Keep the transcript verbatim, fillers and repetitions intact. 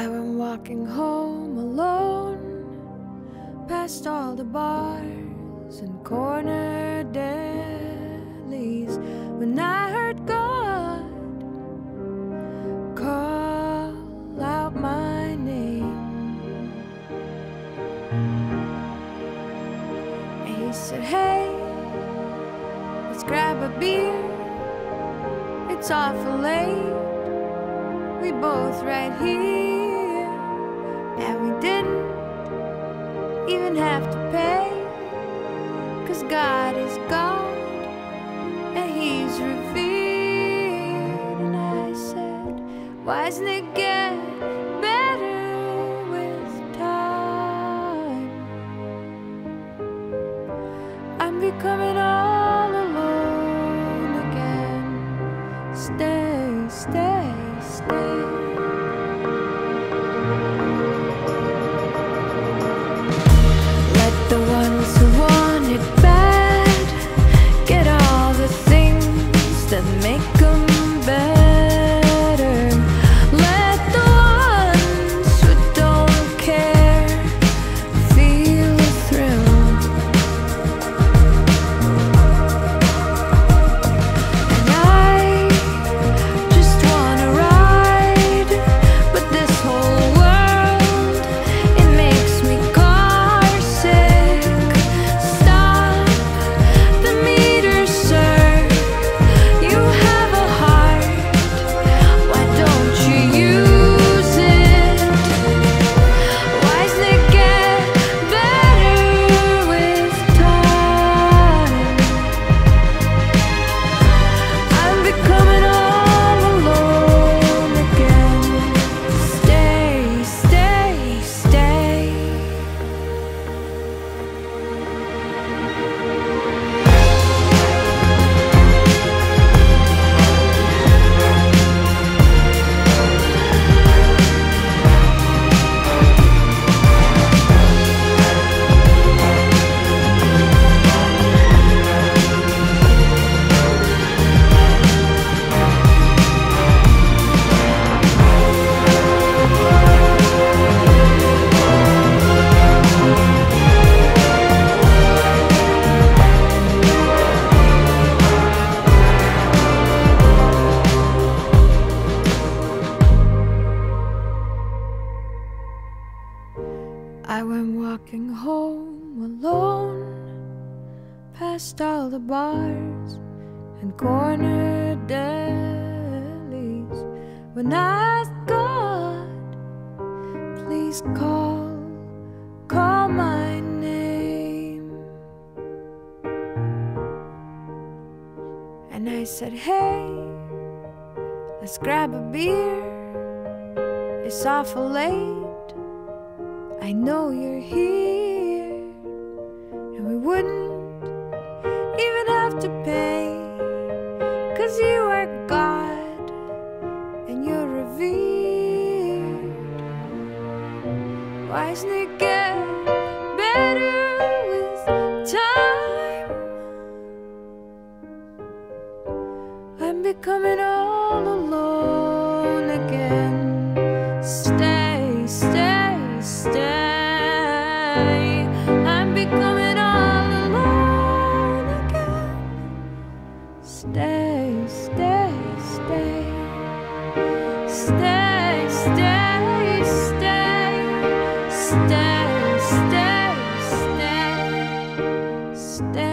I went walking home alone, past all the bars and corner delis, when I heard God call out my name. And he said, hey, let's grab a beer, it's awful late, we both right here. And we didn't even have to pay, 'cause God is God and He's revered. And I said, why doesn't it get better with time? I'm becoming all alone again. Stay, stay, stay. Let the ones who want it bad get all the things that make them better. Let the ones who don't care feel the thrill. And I just wanna ride, but this whole world, it makes me carsick. Stop the meter, sir. You have a heart, why don't you use it? Why doesn't it get better with time? I'm becoming all alone again. Stay, stay, stay. I went walking home alone, past all the bars and corner delis, when I asked God, please call, call my name. And I said, hey, let's grab a beer, it's awful late, I know you're here. And we wouldn't even have to pay, 'cause you are God and you're revered. Why doesn't it get better with time? I'm becoming all alone again. Stay, stay, stay. I'm becoming all alone again. Stay, stay, stay. Stay, stay, stay. Stay, stay, stay. Stay.